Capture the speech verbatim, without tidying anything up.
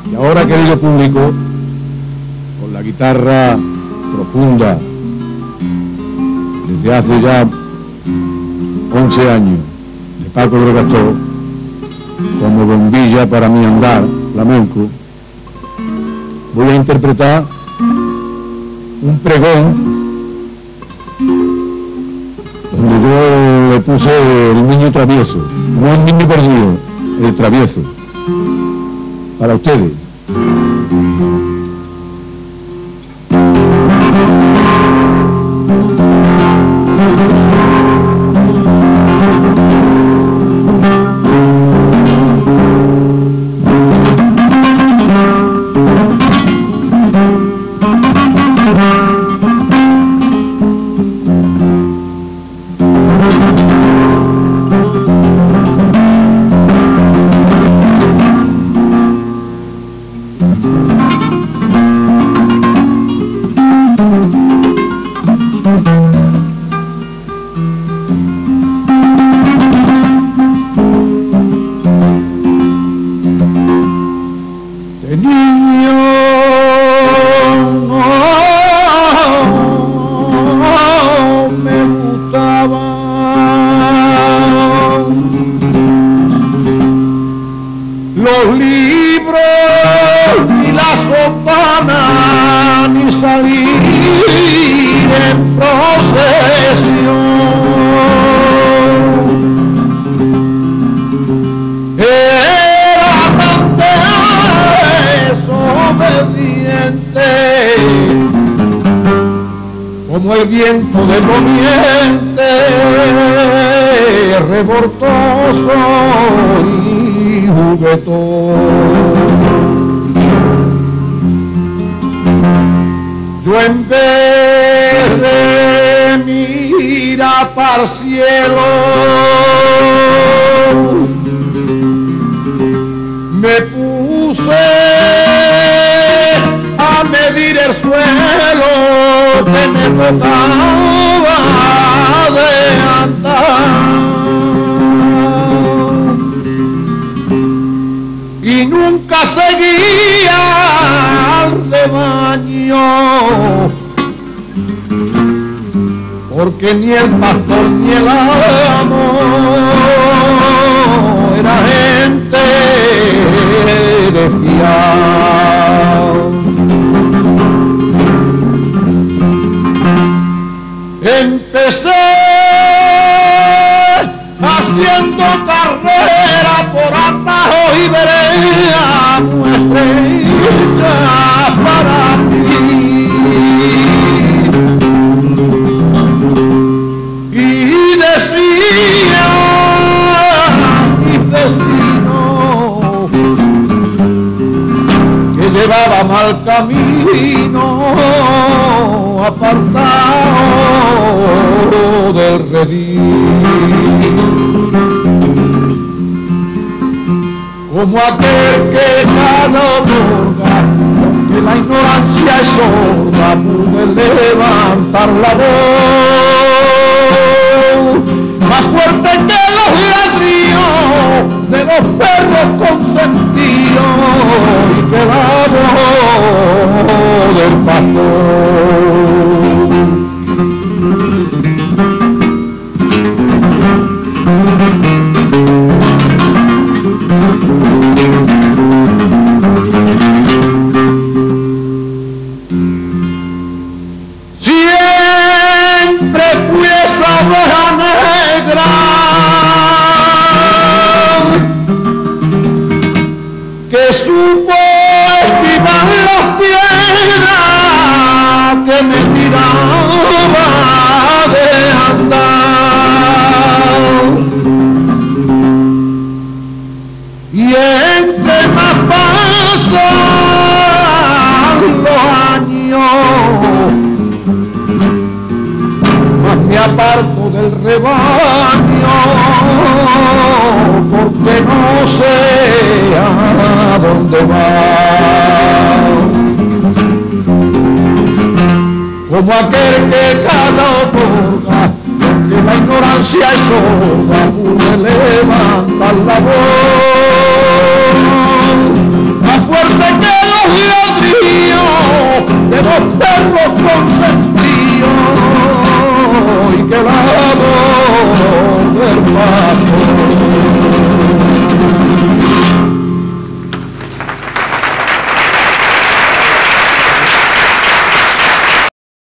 Y ahora, querido público, con la guitarra profunda, desde hace ya once años, de Paco de Gastó, como bombilla para mi andar flamenco, voy a interpretar un pregón donde yo le puse el niño travieso, no el niño perdido, el travieso, para ustedes. Los libros ni la sotana ni salir en procesión. Era tan desobediente como el viento de poniente, revoltoso y juguetón. Yo en vez de mirar para el cielo me puse a medir el suelo que me tocaba de andar, y nunca seguía al rebaño, porque ni el pastor ni el amo era gente de fiar. Empecé haciendo carrera por atajos y veredas muy estrechas para ti, y decía mi vecino que llevaba mal camino, apartado del redil, como aquel que cada otorga, que la ignorancia es sorda, pude levantar la voz más fuerte que los ladrillos de los perros consentidos y que la voz del pastor. Siempre fui esa oveja negra que supo esquivar las piedras que me tiraba de andar, y entre más pasan los años más me aparto del rebaño, porque no sé a dónde va, como aquel que cada otorga, porque la ignorancia es sorda, pude levantar la voz más fuerte que los perros consentidos y que el amor del padre